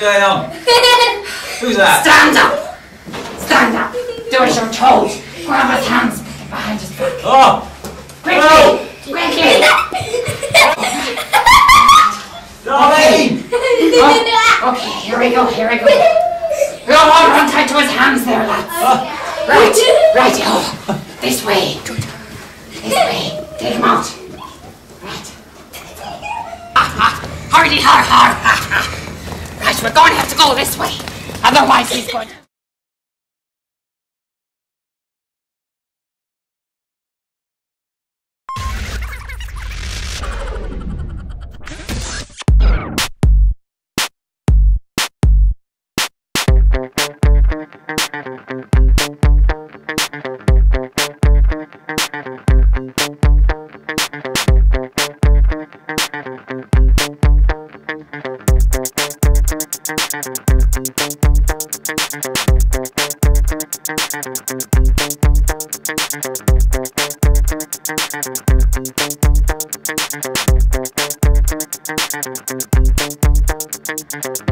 going on? Who's that? Stand up! Stand up! Do as you're told. Grab his hands behind his back. Oh! Quickly! No! Quickly! Darlene! Oh, okay, here we go. We'll all run tight to his hands there, lads. Right. Oh, this way. Take him out. Right. Hardy har. Right, we're going to have to go this way. Otherwise he's going to... Thank you.